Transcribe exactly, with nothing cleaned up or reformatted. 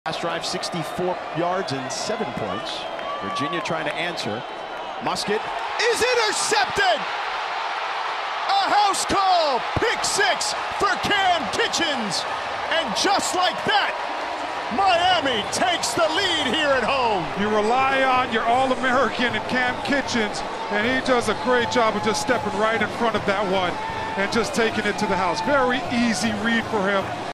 Last drive, sixty-four yards and seven points. Virginia trying to answer. Musket is intercepted! A house call! Pick six for Kamren Kinchens! And just like that, Miami takes the lead here at home. You rely on your All-American and Kamren Kinchens, and he does a great job of just stepping right in front of that one and just taking it to the house. Very easy read for him.